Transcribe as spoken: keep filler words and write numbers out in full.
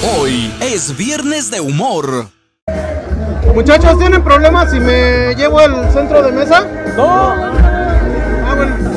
Hoy es viernes de humor. Muchachos, ¿tienen problemas si me llevo el centro de mesa? No. Ah, bueno.